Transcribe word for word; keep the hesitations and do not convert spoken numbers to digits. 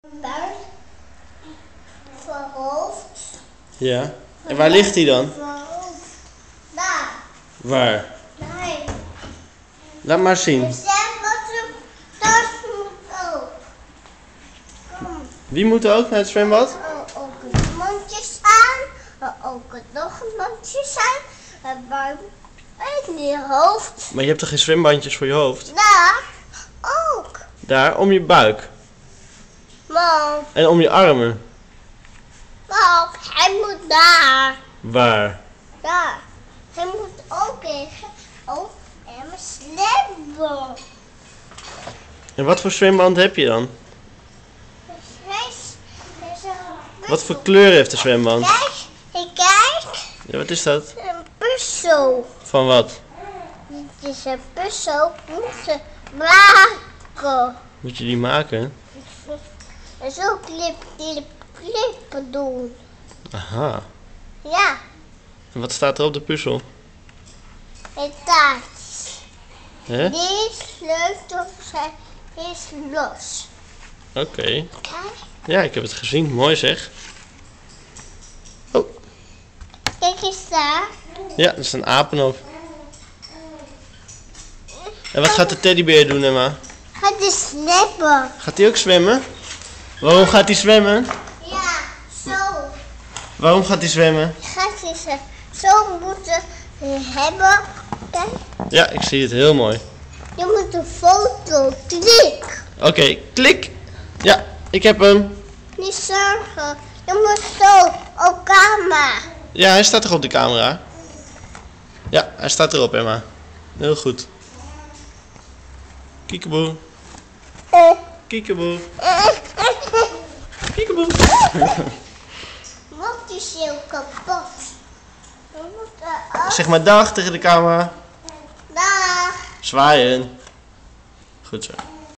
Buik. Voorhoofd. Ja. En waar ligt hij dan? Voorhoofd. Daar. Waar? Nee. Laat maar zien. De zwembad, dat moet ook. Kom. Wie moet er ook naar het zwembad? Oh, ook het mondjes aan. Ook het nog een mondjes aan. Het buik. En je hoofd. Maar je hebt toch geen zwembandjes voor je hoofd? Daar. Ook. Daar, om je buik. Mam. En om je armen. Mam, hij moet daar. Waar? Daar. Hij moet ook liggen. Oh, en mijn zwembad. En wat voor zwemband heb je dan? Wat voor kleur heeft de zwemband? Kijk, ik kijk. Ja, wat is dat? Een puzzel. Van wat? Het is een puzzel. Moet ze maken. Moet je die maken? En zo klip, klip, klippen doen. Aha. Ja, En wat staat er op de puzzel? het taartjes. Hè? Die sleutel zijn is los. Oké. Kijk, Ja, ik heb het gezien. Mooi zeg. Oh. kijk eens daar. Ja, dat is een apenhoofd. En wat gaat de teddybeer doen, Emma? Gaat de snappen. Gaat hij ook zwemmen? Waarom gaat hij zwemmen? Ja, zo. Waarom gaat hij zwemmen? Gaat je ze zo moeten hebben. Kijk, Ja, ik zie het heel mooi. je moet een foto. Klik. Oké, klik. Ja, ik heb hem. Niet zorgen. Je moet zo op camera. Ja, hij staat toch op de camera? Ja, hij staat erop, Emma. Heel goed. Kiekeboe. Eh. Kiekeboe. Kiekeboe. Wat is heel kapot? We moeten ook. Zeg maar dag tegen de camera. Dag. Zwaaien. Goed zo.